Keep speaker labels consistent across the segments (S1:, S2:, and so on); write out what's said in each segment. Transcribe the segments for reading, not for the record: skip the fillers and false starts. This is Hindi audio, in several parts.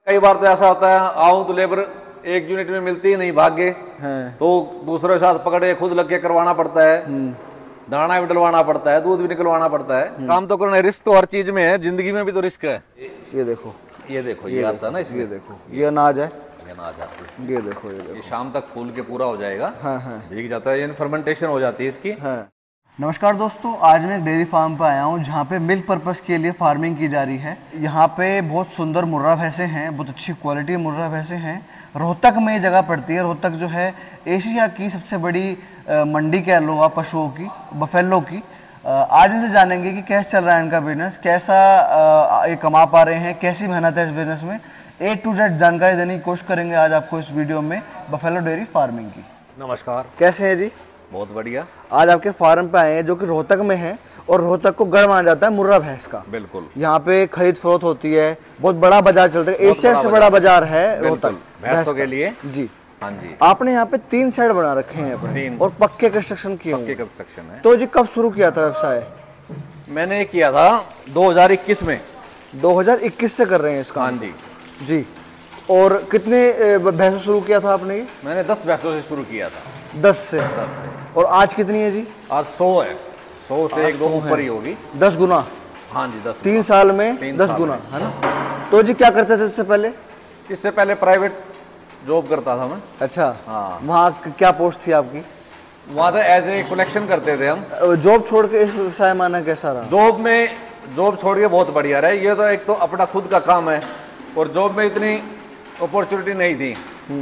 S1: कई बार तो ऐसा होता है, आऊं तो लेबर एक यूनिट में मिलती ही नहीं, भाग्य तो दूसरे के साथ पकड़े खुद लग के करवाना पड़ता है, दाना भी डलवाना पड़ता है, दूध भी निकलवाना पड़ता है। काम तो करना, रिस्क तो हर चीज में है, जिंदगी में भी तो रिस्क है।
S2: ये देखो
S1: ये आता है ना इसमें,
S2: ये देखो ये अनाज है,
S1: ये अनाज आता है,
S2: ये देखो
S1: ये शाम तक फूल के पूरा हो जाएगा।
S2: हाँ।
S1: भीग जाता है, ये फर्मेंटेशन हो जाती है इसकी।
S2: हाँ। नमस्कार दोस्तों, आज मैं एक डेयरी फार्म पे आया हूँ जहाँ पे मिल्क पर्पस के लिए फार्मिंग की जा रही है। यहाँ पे बहुत सुंदर मुर्रा भैंसे हैं, बहुत अच्छी क्वालिटी मुर्रा भैंसे हैं। रोहतक में ये जगह पड़ती है। रोहतक जो है एशिया की सबसे बड़ी मंडी कह लो आप पशुओं की, बफेलो की। आज इनसे जानेंगे कि कैसे चल रहा है इनका बिजनेस, कैसा ये कमा पा रहे हैं, कैसी मेहनत है इस बिजनेस में। A to Z जानकारी देने की कोशिश करेंगे आज आपको इस वीडियो में बफेलो डेयरी फार्मिंग की।
S1: नमस्कार,
S2: कैसे हैं जी?
S1: बहुत बढ़िया।
S2: आज आपके फार्म पे आए हैं जो कि रोहतक में है, और रोहतक को गढ़ माना जाता है मुर्रा भैंस का।
S1: बिल्कुल,
S2: यहाँ पे खरीद फरोख्त होती है, बहुत बड़ा बाजार चलता है, एशिया से बड़ा बाजार है रोहतक
S1: भैंसों के लिए
S2: जी।
S1: हाँ जी।
S2: आपने यहाँ पे 3 शेड बना रखे हैं अपने, और पक्के कंस्ट्रक्शन किए
S1: पक्के कंस्ट्रक्शन है।
S2: तो जी कब शुरू किया था व्यवसाय?
S1: मैंने किया था 2021 में।
S2: 2021 से कर रहे हैं इसका?
S1: हाँ जी
S2: जी। और कितने भैंसों शुरू किया था आपने?
S1: मैंने 10 भैंसों से शुरू किया था।
S2: 10 से? और आज कितनी है जी? आज
S1: 100 है। 100 से एक दो ऊपर ही होगी।
S2: 10 गुना?
S1: हाँ जी, 10।
S2: 3 साल में 10 गुना, है ना? तो जी क्या करते थे इससे पहले?
S1: इससे पहले प्राइवेट जॉब करता था मैं।
S2: अच्छा।
S1: हाँ।
S2: वहाँ क्या पोस्ट थी आपकी?
S1: वहाँ तो एज ए कलेक्शन करते थे हम।
S2: जॉब छोड़ के इस व्यवसाय में आना कैसा रहा?
S1: जॉब छोड़ के बहुत बढ़िया रहा। ये तो एक तो अपना खुद का काम है, और जॉब में इतनी अपॉर्चुनिटी नहीं थी।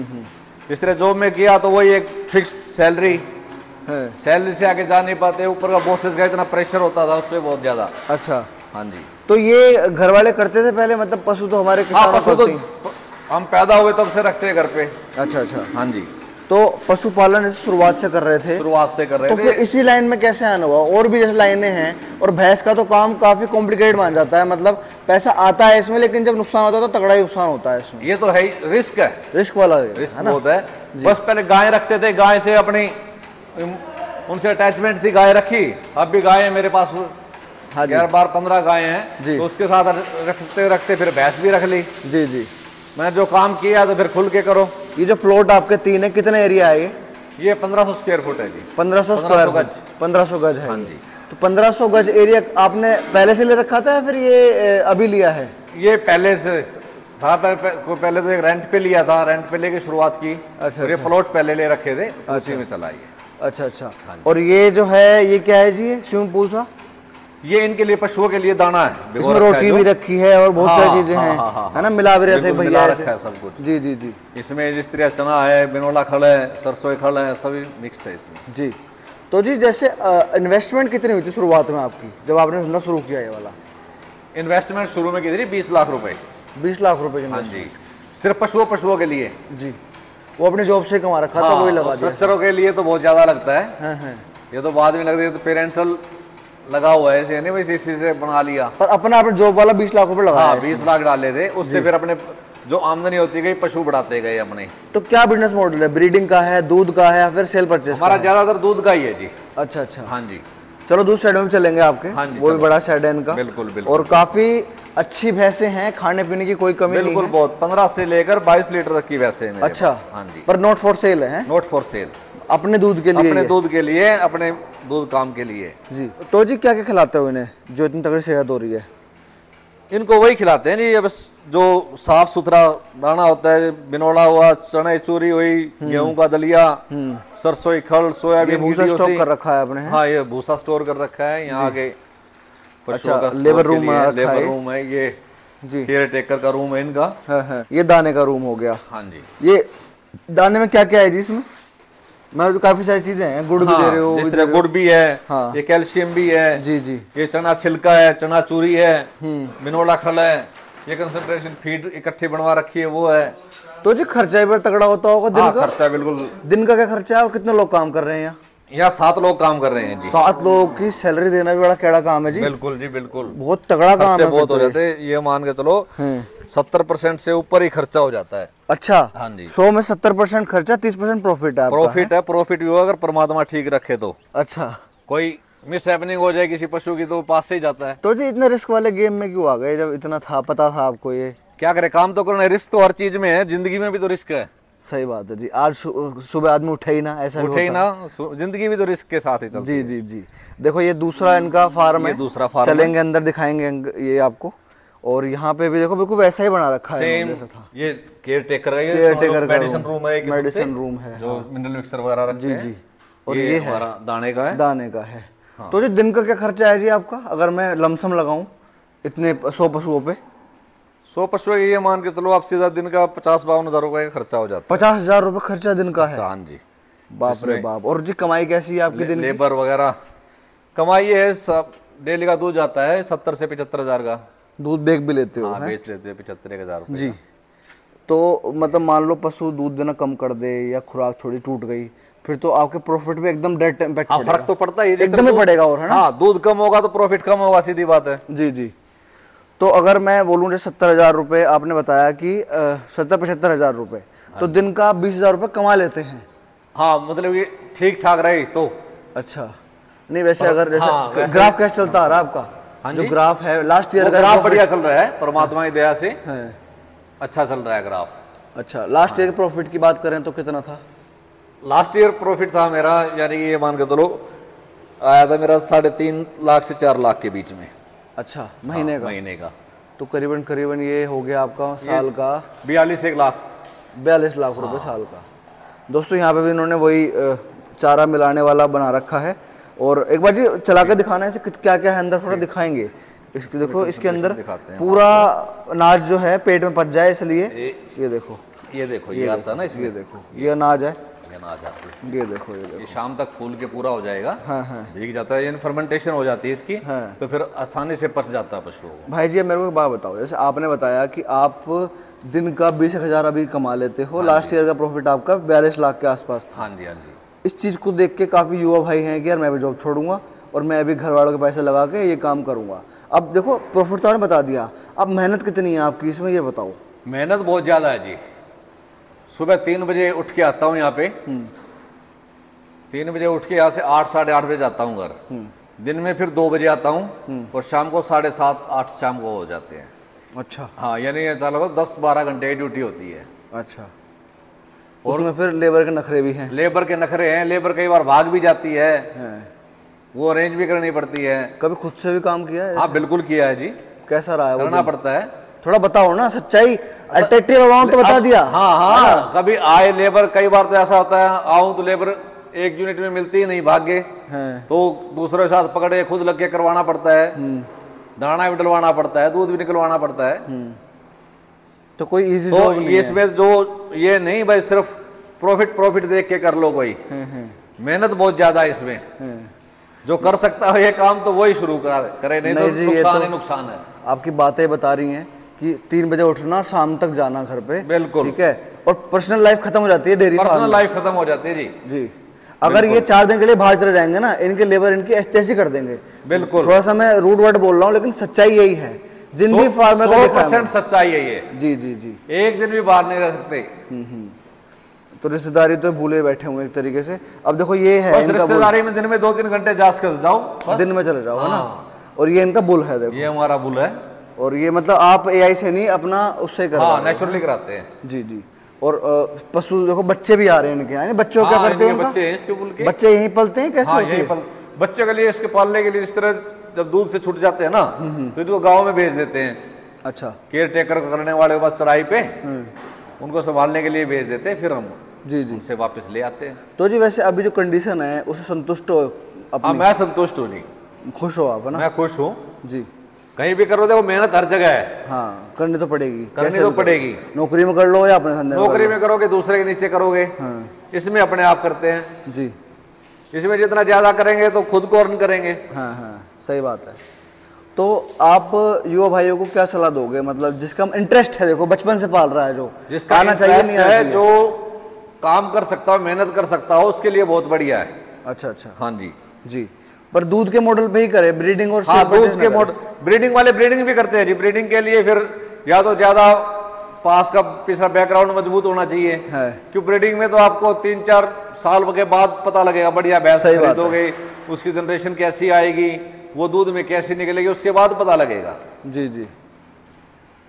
S1: इस तरह जॉब में किया तो वही एक फिक्स सैलरी से आगे जा नहीं पाते, ऊपर का बॉसेस का इतना प्रेशर होता था उस पर बहुत ज्यादा।
S2: अच्छा।
S1: हाँ जी।
S2: तो ये घर वाले करते थे पहले, मतलब पशु तो हमारे
S1: पशु तो हम पैदा हुए तब से रखते हैं घर पे।
S2: अच्छा अच्छा।
S1: हाँ जी।
S2: तो पशुपालन शुरुआत से कर रहे थे?
S1: शुरुआत से कर रहे थे।
S2: तो फिर इसी लाइन में कैसे आना हुआ? और भी जैसे लाइनें हैं, और भैंस का तो काम काफी कॉम्प्लिकेटेड मान जाता है, मतलब पैसा आता है इसमें, लेकिन जब नुकसान होता है तो तगड़ा ही नुकसान होता है इसमें।
S1: ये तो है, रिस्क है,
S2: रिस्क वाला
S1: रिस्क बहुत है। बस पहले गाय रखते थे, गाय से अपनी उनसे अटैचमेंट थी, गाय रखी। अब भी गाय है मेरे पास 11-12-15 गाय हैं, तो उसके साथ रखते रखते फिर भैंस भी रख ली।
S2: जी जी।
S1: मैंने जो काम किया तो फिर खुल के करो।
S2: ये जो प्लॉट आपके 3 है, कितने एरिया है
S1: ये 1500 स्क्वायर फुट है जी।
S2: 1500 स्क्वायर गज? 1500 गज है।
S1: हाँ जी।
S2: तो 1500 गज एरिया आपने पहले से ले रखा था या फिर ये अभी लिया है? ये
S1: पहले से था। पहले तो एक रेंट पे लिया था, रेंट पे लेके शुरुआत की।
S2: अच्छा।
S1: और ये प्लॉट पहले ले रखे थे, उसी में चला ये।
S2: अच्छा अच्छा। और ये जो है ये क्या है जी? स्विमिंग पूल सा?
S1: ये इनके लिए, पशुओं के लिए दाना है।
S2: इसमें रोटी भी रखी है और बहुत सारी चीजें हैं, है ना? मिला भी रहते हैं भैया,
S1: रखा है सब कुछ।
S2: जी जी जी।
S1: इसमें जिस तरह चना है, बिनोला खल है, सरसों खल है, सभी मिक्स है इसमें
S2: जी। तो जी जैसे इन्वेस्टमेंट कितनी हुई थी शुरुआत में आपकी, जब आपने धंधा शुरू किया ये वाला?
S1: इन्वेस्टमेंट शुरू में की थी 20 लाख रुपए।
S2: 20 लाख रुपए की?
S1: हाँ जी। सिर्फ पशुओं के लिए जी।
S2: वो अपने जॉब से कमा रखा था, वही लगा दिया।
S1: स्ट्रक्चरों के लिए तो बहुत ज्यादा लगता है। ये तो बाद में लगता है, तो पेरेंटल लगा हुआ है, ऐसे नहीं भाई इसी से बना लिया।
S2: पर अपना जॉब वाला 20 लाख रुपए लगा।
S1: 20 लाख डाले थे, उससे फिर अपने जो आमदनी होती गई पशु बढ़ाते गए अपने।
S2: तो क्या बिजनेस मॉडल है? ब्रीडिंग का है, दूध का है, या फिर सेल परचेस?
S1: हमारा ज्यादातर दूध का ही है जी।
S2: अच्छा अच्छा।
S1: हाँ जी।
S2: चलो दूसरे साइड में चलेंगे आपके।
S1: हाँ जी,
S2: वो भी बड़ा साइड है इनका।
S1: बिल्कुल बिल्कुल।
S2: और काफी अच्छी भैंसे हैं, खाने पीने की कोई कमी नहीं है?
S1: बिल्कुल, बहुत। 15 से लेकर 22 लीटर तक की भैंसे हैं मेरे पास।
S2: अच्छा।
S1: हाँ जी।
S2: पर नॉट फॉर सेल है?
S1: नॉट फॉर सेल,
S2: अपने दूध के लिए?
S1: अपने दूध के लिए, अपने दूध काम के लिए
S2: जी। तो जी क्या क्या खिलाते हो इन्हें जो इतनी तगड़ी सेहत हो रही है?
S1: इनको वही खिलाते हैं जी, बस जो साफ सुथरा दाना होता है, बिनोला हुआ, चने चूरी हुई, गेहूं का दलिया, सरसों खल, सोयाबीन।
S2: भूसा स्टॉक कर रखा है आपने?
S1: हाँ, ये भूसा स्टोर कर रखा है यहाँ आगे।
S2: अच्छा, लेबर रूम
S1: है ये जी। केयर टेकर का रूम है इनका।
S2: है। ये दाने का रूम हो गया।
S1: हाँ जी।
S2: ये दाने में क्या क्या है जी इसमें? मैं तो काफी सारी चीजें हैं, गुड़ भी दे रहे हो?
S1: जिस तरह गुड़ भी है।
S2: हाँ।
S1: ये कैल्शियम भी है।
S2: जी जी।
S1: ये चना छिलका है, चना चूरी है, बिनोला खल है, ये कंसंट्रेशन फीड इकट्ठी बनवा रखी है वो है।
S2: तो जी खर्चा भी तगड़ा होता होगा दिन का?
S1: खर्चा बिल्कुल।
S2: दिन का क्या खर्चा है, और कितने लोग काम कर रहे हैं
S1: यहाँ? 7 लोग काम कर रहे हैं जी।
S2: 7 लोगों की सैलरी देना भी बड़ा कैड़ा काम है जी।
S1: बिल्कुल जी, बिल्कुल।
S2: बहुत तगड़ा काम है।
S1: बहुत हो जाते हैं, ये मान के चलो 70% से ऊपर ही खर्चा हो जाता है।
S2: अच्छा।
S1: हाँ जी।
S2: 100 में 70% खर्चा, 30% प्रॉफिट है?
S1: प्रॉफिट भी होगा अगर परमात्मा ठीक रखे तो।
S2: अच्छा।
S1: कोई मिस हैपनिंग हो जाए किसी पशु की तो पास से ही जाता है।
S2: तो जी इतने रिस्क वाले गेम में क्यों आ गए, जब इतना था, पता था आपको ये?
S1: क्या करे, काम तो करना है, रिस्क तो हर चीज में है, जिंदगी में भी तो रिस्क है।
S2: सही बात है जी। आज सुबह आदमी उठे ही ना, ऐसा भी
S1: उठे ही
S2: होता
S1: ना, जिंदगी भी तो रिस्क के साथ ही
S2: है।
S1: चलती
S2: जी
S1: है।
S2: जी जी। देखो ये दूसरा इनका फार्म है,
S1: ये दूसरा फार्म
S2: चलेंगे अंदर दिखाएंगे ये आपको। और यहाँ पे भी देखो बिल्कुल वैसा ही बना रखा है
S1: सेम
S2: जैसा था।
S1: ये केयर टेकर है,
S2: केयरटेकर का
S1: मेडिसिन रूम है,
S2: मेडिसिन रूम है,
S1: जो मिनरल मिक्सर वगैरह रखते
S2: जी
S1: हैं।
S2: जी। और ये है
S1: हमारा दाने का है,
S2: दाने का है। तो जी दिन का क्या खर्चा है जी आपका, अगर मैं लमसम लगाऊं इतने 100 पशुओं पे?
S1: 100 पशुओं के ये मान के चलो आप सीधा दिन का 50-52 हज़ार रुपए का खर्चा हो जाता
S2: 50,000 रुपये खर्चा दिन का
S1: है।
S2: है?
S1: हाँ जी।
S2: बाप रे बाप। और जी कमाई कैसी है आपकी दिन की?
S1: लेबर वगैरह कमाई है, सब डेली का दूध जाता है 70 से 75 हज़ार का।
S2: दूध बेच भी लेते हो?
S1: हाँ, बेच लेते हैं 75 हज़ार रुपये
S2: जी। तो मतलब मान लो पशु दूध देना कम कर दे या खुराक थोड़ी टूट गई, फिर तो आपके प्रॉफिट पे एकदम डायरेक्ट इम्पैक्ट
S1: हाँ, फर्क तो पड़ता ही,
S2: एकदम ही पड़ेगा। और है ना?
S1: हाँ, दूध कम होगा तो प्रॉफिट कम होगा, सीधी बात है।
S2: जी जी। तो अगर मैं बोलूँ जैसे 70,000 रुपये आपने बताया कि 70-75 हज़ार रुपये, तो दिन का 20,000 रुपये कमा लेते हैं?
S1: हाँ, मतलब ये ठीक ठाक रहे तो।
S2: अच्छा। नहीं वैसे अगर जैसे
S1: हाँ, वैसे
S2: ग्राफ कैसे चलता आ रहा है आपका?
S1: हाँ
S2: जो
S1: जी?
S2: ग्राफ है लास्ट ईयर का
S1: ग्राफ बढ़िया चल रहा है, परमात्मा की दया से
S2: है।
S1: अच्छा चल रहा है ग्राफ।
S2: अच्छा, लास्ट ईयर के प्रॉफिट की बात करें तो कितना था?
S1: लास्ट ईयर प्रॉफिट था मेरा, यानी कि ये मान के चलो आया था मेरा 3.5 लाख से 4 लाख के बीच में।
S2: अच्छा, महीने का?
S1: महीने का।
S2: तो करीबन करीबन ये हो गया आपका साल का
S1: 42 लाख
S2: 42 लाख रुपए साल का। दोस्तों यहाँ पे भी इन्होंने वही चारा मिलाने वाला बना रखा है। और एक बार जी चला के दिखाना है इसे, क्या क्या है अंदर, थोड़ा दिखाएंगे। इसके देखो, इसके अंदर पूरा अनाज जो है पेट में पच जाए इसलिए ये देखो,
S1: ये आता है ना इसमें।
S2: ये देखो ये अनाज है,
S1: ये अनाज आता है।
S2: ये देखो ये देखो।
S1: ये शाम तक फूल के पूरा हो जाएगा।
S2: हाँ हाँ।
S1: भीग जाता है, यानी फर्मेंटेशन हो जाती है इसकी।
S2: हाँ।
S1: तो फिर आसानी से पच जाता है पशुओं को।
S2: भाई जी मेरे को एक बात बताओ, जैसे आपने बताया कि आप दिन का 20,000 अभी कमा लेते हो, लास्ट ईयर का प्रॉफिट आपका 42 लाख के आसपास था।
S1: हाँ जी, हाँ जी।
S2: इस चीज़ को देख के काफ़ी युवा भाई हैं कि यार मैं भी जॉब छोड़ूंगा और मैं अभी घर वालों के पैसे लगा के ये काम करूंगा। अब देखो प्रॉफिट तो आपने बता दिया, अब मेहनत कितनी है आपकी इसमें ये बताओ।
S1: मेहनत बहुत ज़्यादा है जी। सुबह 3 बजे उठ के आता हूँ यहाँ पे। 3 बजे उठ के यहाँ से 8 साढ़े 8 बजे जाता हूँ घर। दिन में फिर 2 बजे आता हूँ और शाम को 7:30 8 शाम को हो जाते हैं।
S2: अच्छा।
S1: हाँ, यानी ये चलो 10-12 घंटे की ड्यूटी होती है।
S2: अच्छा। और उसमें फिर लेबर के नखरे भी हैं?
S1: लेबर के नखरे हैं, लेबर कई बार भाग भी जाती है, वो अरेंज भी करनी पड़ती है।
S2: कभी खुद से भी काम किया है?
S1: हाँ बिल्कुल किया है जी।
S2: कैसा रहा है वो?
S1: करना पड़ता है।
S2: थोड़ा बताओ ना सच्चाई, अट्रैक्टिव अमाउंट तो बता दिया।
S1: हाँ हाँ, कभी आए लेबर, कई बार तो ऐसा होता है आऊं तो लेबर एक यूनिट में मिलती ही नहीं, भाग गए तो दूसरों के साथ पकड़े खुद लग के करवाना पड़ता है। दाना भी डलवाना पड़ता है, दूध भी निकलवाना पड़ता है।
S2: तो कोई इजी
S1: तो इसमें जो ये नहीं भाई सिर्फ प्रॉफिट देख के कर लो, कोई मेहनत बहुत ज्यादा है इसमें। जो कर सकता है ये काम तो वही शुरू करे, नहीं तो नुकसान ही नुकसान है।
S2: आपकी बातें बता रही हैं कि 3 बजे उठना, शाम तक जाना घर पे,
S1: बिल्कुल
S2: ठीक है। और पर्सनल लाइफ खत्म हो जाती है डेयरी फार्म,
S1: पर्सनल लाइफ खत्म हो जाती है जी।
S2: जी। अगर ये 4 दिन के लिए बाहर चले जाएंगे ना, इनके लेबर इनकी ऐसी कर देंगे।
S1: बिल्कुल।
S2: थोड़ा सा मैं रूड वर्ड बोल रहा हूँ लेकिन सच्चाई यही है। जिन भी फार्मर का
S1: 100% सच्चाई है ये।
S2: जी जी जी।
S1: एक दिन भी बाहर नहीं रह सकते।
S2: तो रिश्तेदारी तो भूले बैठे हुए एक तरीके से। अब देखो ये है
S1: बस रिश्तेदारी में दिन में 2-3 घंटे जास कर जाओ,
S2: दिन में चले जाओ, है ना। और ये इनका बुल है, देखो
S1: ये हमारा बुल है।
S2: और ये मतलब आप एआई से नहीं, अपना उससे कर,
S1: हाँ नेचुरली कराते हैं।
S2: जी जी। और पशु देखो बच्चे भी आ रहे हैं इनके यहाँ, बच्चों क्या करते हैं?
S1: बच्चे इसके बुल के
S2: बच्चे यहीं पलते हैं? कैसे होती है?
S1: बच्चे के लिए, इसके पालने के लिए, इस तरह जब दूध से छूट जाते हैं ना तो इनको गाँव में भेज देते हैं।
S2: अच्छा।
S1: केयर टेकर करने वाले के पास चराई पे उनको संभालने के लिए भेज देते हैं, फिर हम
S2: जी जी
S1: उनसे वापस ले आते हैं।
S2: तो जी वैसे अभी जो कंडीशन है उससे संतुष्ट हो?
S1: हाँ मैं संतुष्ट हूँ जी।
S2: खुश हो आप, है ना?
S1: मैं खुश हूँ
S2: जी।
S1: कहीं भी करो, देखो मेहनत हर जगह है।
S2: हाँ करनी तो पड़ेगी,
S1: करनी तो पड़ेगी।
S2: नौकरी में कर लो या अपने धंधे में,
S1: नौकरी में करोगे दूसरे के नीचे करोगे। इसमें अपने आप करते हैं
S2: जी।
S1: इसमें जितना ज्यादा करेंगे तो खुद को अर्न करेंगे।
S2: हाँ हाँ सही बात है। तो आप युवा भाइयों को क्या सलाह दोगे, मतलब जिसका इंटरेस्ट है, देखो बचपन से पाल रहा है, जो
S1: जिसका
S2: आना चाहिए नहीं
S1: है, जो काम कर सकता हो, मेहनत कर सकता हो, उसके लिए बहुत बढ़िया है।
S2: अच्छा अच्छा।
S1: हाँ जी
S2: जी। पर दूध के मॉडल पे ही करे, ब्रीडिंग और
S1: हाँ दूध के मॉडल, ब्रीडिंग वाले ब्रीडिंग भी करते हैं जी। ब्रीडिंग के लिए फिर या तो ज्यादा पास का पिछला बैकग्राउंड मजबूत होना चाहिए, क्योंकि ब्रीडिंग में तो आपको 3-4 साल के बाद पता लगेगा, बढ़िया भैंस खरीदोगे, उसकी जनरेशन कैसी आएगी, वो दूध में कैसी निकलेगी, उसके बाद पता लगेगा।
S2: जी जी।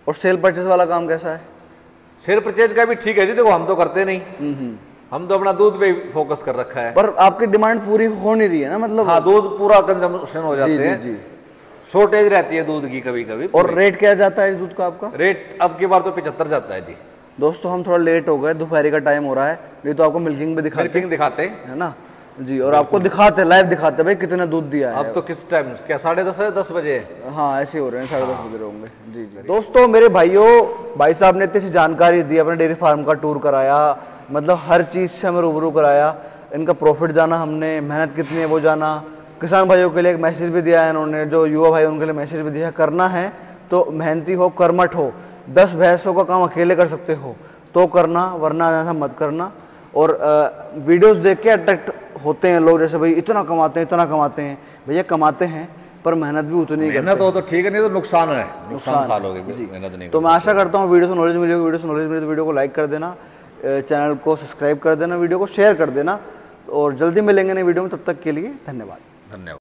S2: और सेल परचेज वाला काम कैसा है?
S1: शेयर परचेज का भी ठीक है जी, देखो हम तो करते नहीं, हम तो अपना दूध पे फोकस कर रखा है।
S2: पर आपकी डिमांड पूरी हो नहीं रही है ना, मतलब?
S1: हाँ, दूध पूरा कंजम्पशन हो जाते
S2: जी
S1: हैं।
S2: जी।
S1: शॉर्टेज रहती है दूध की कभी कभी।
S2: और रेट क्या जाता है दूध का आपका?
S1: रेट अब की बार तो 75 जाता है जी।
S2: दोस्तों हम थोड़ा लेट हो गए, दोपहर का टाइम हो रहा है, नहीं तो आपको मिल्किंग भी दिखाते
S1: मिल्किंग दिखाते
S2: है ना जी, और आपको दिखाते लाइव दिखाते भाई कितना दूध दिया है।
S1: अब तो किस टाइम, क्या 10:30 है, 10 बजे?
S2: हाँ ऐसे हो रहे हैं, 10:30 बजे होंगे जी जी। दोस्तों मेरे भाइयों, भाई साहब ने इतनी सी जानकारी दी, अपने डेयरी फार्म का टूर कराया, मतलब हर चीज़ से हमें रूबरू कराया। इनका प्रॉफिट जाना हमने, मेहनत कितनी है वो जाना, किसान भाइयों के लिए एक मैसेज भी दिया है इन्होंने, जो युवा भाई उनके लिए मैसेज भी दिया है, करना है तो मेहनती हो, कर्मठ हो, 10 भैंसों का काम अकेले कर सकते हो तो करना, वरना ऐसा मत करना। और वीडियोस देख के अट्रैक्ट होते हैं लोग, जैसे भाई इतना कमाते हैं, इतना कमाते हैं। भैया कमाते हैं पर मेहनत भी उतनी ही करते
S1: मेहनत हो तो ठीक है, नहीं तो नुकसान है, नुकसान खा लोगे मेहनत नहीं।
S2: तो मैं आशा करता हूँ वीडियो से नॉलेज मिलेगी, वीडियो से नॉलेज मिले तो वीडियो को लाइक कर देना, चैनल को सब्सक्राइब कर देना, वीडियो को शेयर कर देना, और जल्दी मिलेंगे नई वीडियो में। तब तक के लिए धन्यवाद।
S1: धन्यवाद।